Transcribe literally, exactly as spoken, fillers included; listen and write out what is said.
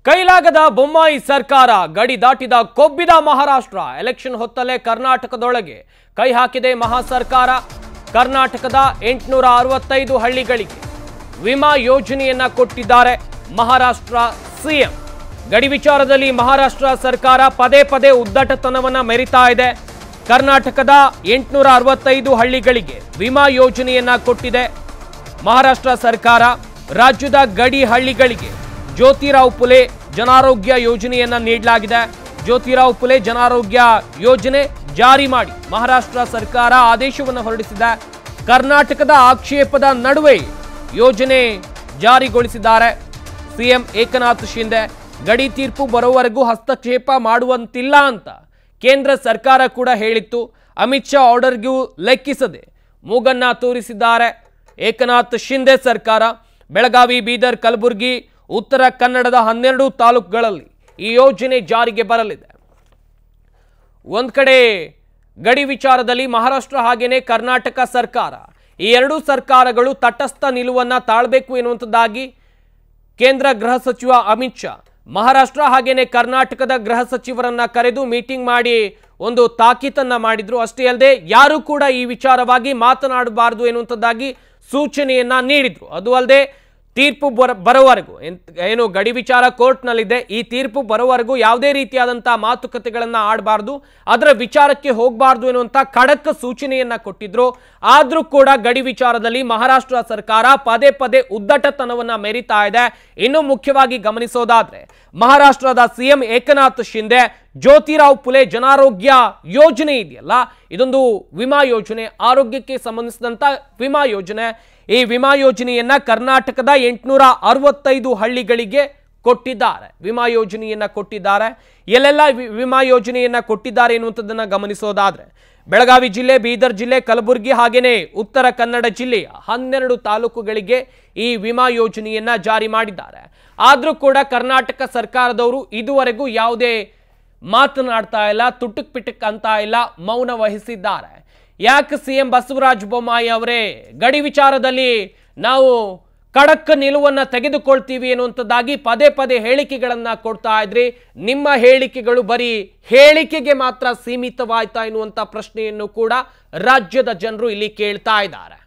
ಕೈಲಾಗದ ಬೊಮ್ಮಾಯಿ ಸರ್ಕಾರ ಗಡಿ ದಾಟಿದ ಕೊಬ್ಬಿದ ಮಹಾರಾಷ್ಟ್ರ ಎಲೆಕ್ಷನ್ ಹೊತ್ತಲೇ ಕರ್ನಾಟಕದೊಳಗೆ ಕೈ ಹಾಕಿದೆ ಮಹಾ ಸರ್ಕಾರ ಕರ್ನಾಟಕದ ಎಂಟುನೂರ ಅರವತ್ತೈದು ಹಳ್ಳಿಗಳಿಗೆ ವಿಮಾ ಯೋಜನೆಯನ್ನ ಕೊಟ್ಟಿದ್ದಾರೆ ಮಹಾರಾಷ್ಟ್ರ ಸಿಎಂ ಗಡಿ ವಿಚಾರದಲ್ಲಿ ಮಹಾರಾಷ್ಟ್ರ ಸರ್ಕಾರ ಪದೇ ಪದೇ ಉದ್ದಟತನವನ್ನ ಮೆರಿತಾ ಇದೆ ಕರ್ನಾಟಕದ ಎಂಟುನೂರ ಅರವತ್ತೈದು ಹಳ್ಳಿಗಳಿಗೆ ವಿಮಾ ಯೋಜನೆಯನ್ನ ಕೊಟ್ಟಿದೆ ಮಹಾರಾಷ್ಟ್ರ ಸರ್ಕಾರ ರಾಜ್ಯದ ಗಡಿ ಹಳ್ಳಿಗಳಿಗೆ ಜ್ಯೋತಿರಾವ್ ಫುಲೆ ಜನಾರೋಗ್ಯ ಯೋಜನೆಯನ್ನ ನೀಡಲಾಗಿದೆ ಜ್ಯೋತಿರಾವ್ ಫುಲೆ ಜನಾರೋಗ್ಯ ಯೋಜನೆ ಜಾರಿ ಮಾಡಿ ಮಹಾರಾಷ್ಟ್ರ ಸರ್ಕಾರ ಆದೇಶವನ್ನು ಹೊರಡಿಸಿದೆ ಕರ್ನಾಟಕದ ಆಕ್ಷೇಪದ ನಡುವೆ ಯೋಜನೆ ಜಾರಿಗೊಳಿಸಿದ್ದಾರೆ ಸಿಎಂ ಏಕನಾಥ್ ಶಿಂದೆ ಗಡಿ ತೀರ್ಪು ಬರೋವರೆಗೂ ಹಸ್ತಕ್ಷೇಪ ಮಾಡುವಂತಿಲ್ಲ ಅಂತ ಕೇಂದ್ರ ಸರ್ಕಾರ ಕೂಡ ಹೇಳಿತ್ತು ಅಮಿತ್ ಶಾ ಆರ್ಡರ್ಗೂ ಲೆಕ್ಕಿಸದೆ ಮೂಗನ್ನ ತೋರಿಸಿದ್ದಾರೆ ಏಕನಾಥ್ ಶಿಂದೆ ಸರ್ಕಾರ ಬೆಳಗಾವಿ ಬೀದರ್ ಕಲಬುರಗಿ ಉತ್ತರ ಕನ್ನಡದ ಹನ್ನೆರಡು ತಾಲೂಕುಗಳಲ್ಲಿ ಈ ಯೋಜನೆ ಜಾರಿಗೆ ಬರಲಿದೆ ಒಂದ್ ಕಡೆ ಗಡಿ ವಿಚಾರದಲ್ಲಿ ಮಹಾರಾಷ್ಟ್ರ ಹಾಗೇನೆ ಕರ್ನಾಟಕ ಸರ್ಕಾರ ಈ ಎರಡು ಸರ್ಕಾರಗಳು ತಟಸ್ಥ ನಿಲುವನ್ನ ತಾಳಬೇಕು ಎನ್ನುವಂಥದ್ದಾಗಿ ಕೇಂದ್ರ ಗೃಹ ಸಚಿವ ಅಮಿತ್ ಶಾ ಮಹಾರಾಷ್ಟ್ರ ಹಾಗೇನೆ ಕರ್ನಾಟಕದ ಗೃಹ ಸಚಿವರನ್ನ ಕರೆದು ಮೀಟಿಂಗ್ ಮಾಡಿ ಒಂದು ತಾಕೀತನ್ನ ಮಾಡಿದ್ರು ಅಷ್ಟೇ ಅಲ್ಲದೆ ಯಾರು ಕೂಡ ಈ ವಿಚಾರವಾಗಿ ಮಾತನಾಡಬಾರದು ಎನ್ನುವಂಥದ್ದಾಗಿ ಸೂಚನೆಯನ್ನ ನೀಡಿದ್ರು ಅದು ಅಲ್ಲದೆ ತೀರ್ಪು ಬರ ಬರೋವರೆಗೂ ಏನು ಗಡಿ ವಿಚಾರ ಕೋರ್ಟ್ನಲ್ಲಿದೆ ಈ ತೀರ್ಪು ಬರೋವರೆಗೂ ಯಾವುದೇ ರೀತಿಯಾದಂಥ ಮಾತುಕತೆಗಳನ್ನು ಆಡಬಾರ್ದು ಅದರ ವಿಚಾರಕ್ಕೆ ಹೋಗಬಾರ್ದು ಎನ್ನುವಂಥ ಖಡಕ್ ಸೂಚನೆಯನ್ನ ಕೊಟ್ಟಿದ್ರು ಆದರೂ ಕೂಡ ಗಡಿ ವಿಚಾರದಲ್ಲಿ ಮಹಾರಾಷ್ಟ್ರ ಸರ್ಕಾರ ಪದೇ ಪದೇ ಉದ್ದಟತನವನ್ನ ಮೆರಿತಾ ಇದೆ ಇನ್ನು ಮುಖ್ಯವಾಗಿ ಗಮನಿಸೋದಾದ್ರೆ ಮಹಾರಾಷ್ಟ್ರದ ಸಿಎಂ ಏಕನಾಥ್ ಶಿಂದೆ ಜ್ಯೋತಿರಾವ್ ಫುಲೆ ಜನಾರೋಗ್ಯ ಯೋಜನೆ ಇದೆಯಲ್ಲ ಇದೊಂದು ವಿಮಾ ಯೋಜನೆ ಆರೋಗ್ಯಕ್ಕೆ ಸಂಬಂಧಿಸಿದಂಥ ವಿಮಾ ಯೋಜನೆ ಈ ವಿಮಾ ಯೋಜನೆಯನ್ನ ಕರ್ನಾಟಕದ ಎಂಟುನೂರ ಅರವತ್ತೈದು ಹಳ್ಳಿಗಳಿಗೆ ಕೊಟ್ಟಿದ್ದಾರೆ ವಿಮಾ ಯೋಜನೆಯನ್ನ ಕೊಟ್ಟಿದ್ದಾರೆ ಎಲ್ಲೆಲ್ಲ ವಿಮಾ ಯೋಜನೆಯನ್ನ ಕೊಟ್ಟಿದ್ದಾರೆ ಎನ್ನುವಂಥದ್ದನ್ನ ಗಮನಿಸೋದಾದ್ರೆ ಬೆಳಗಾವಿ ಜಿಲ್ಲೆ ಬೀದರ್ ಜಿಲ್ಲೆ ಕಲಬುರಗಿ ಹಾಗೇನೆ ಉತ್ತರ ಕನ್ನಡ ಜಿಲ್ಲೆಯ ಹನ್ನೆರಡು ತಾಲೂಕುಗಳಿಗೆ ಈ ವಿಮಾ ಯೋಜನೆಯನ್ನ ಜಾರಿ ಮಾಡಿದ್ದಾರೆ ಆದರೂ ಕೂಡ ಕರ್ನಾಟಕ ಸರ್ಕಾರದವರು ಇದುವರೆಗೂ ಯಾವುದೇ ಮಾತನಾಡ್ತಾ ಇಲ್ಲ ತುಟುಕ್ ಪಿಟಕ್ ಅಂತ ಇಲ್ಲ ಮೌನ ವಹಿಸಿದ್ದಾರೆ ಯಾಕೆ ಸಿಎಂ ಬಸವರಾಜ ಬೊಮ್ಮಾಯಿ ಅವರೇ ಗಡಿ ವಿಚಾರದಲ್ಲಿ ನಾವು ಖಡಕ್ ನಿಲುವನ್ನು ತೆಗೆದುಕೊಳ್ತೀವಿ ಎನ್ನುವಂಥದ್ದಾಗಿ ಪದೇ ಪದೇ ಹೇಳಿಕೆಗಳನ್ನ ಕೊಡ್ತಾ ಇದ್ರಿ ನಿಮ್ಮ ಹೇಳಿಕೆಗಳು ಬರೀ ಹೇಳಿಕೆಗೆ ಮಾತ್ರ ಸೀಮಿತವಾಯ್ತಾ ಎನ್ನುವಂಥ ಪ್ರಶ್ನೆಯನ್ನು ಕೂಡ ರಾಜ್ಯದ ಜನರು ಇಲ್ಲಿ ಕೇಳ್ತಾ ಇದ್ದಾರೆ